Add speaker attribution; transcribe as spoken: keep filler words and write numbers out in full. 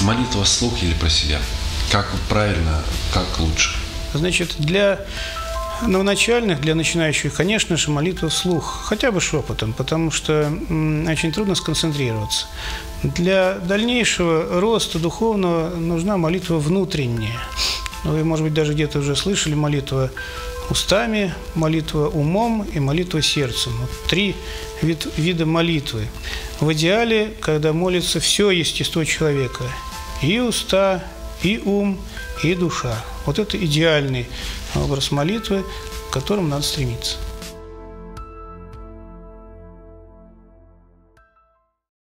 Speaker 1: Молитва вслух или про себя? Как правильно, как лучше?
Speaker 2: Значит, для новоначальных, для начинающих, конечно же, молитва вслух, хотя бы шепотом, потому что м, очень трудно сконцентрироваться. Для дальнейшего роста духовного нужна молитва внутренняя. Вы, может быть, даже где-то уже слышали молитва устами, молитва умом и молитва сердцем. Вот три вид, вида молитвы. В идеале, когда молится все естество человека, и уста, и ум, и душа. Вот это идеальный образ молитвы, к которому надо стремиться.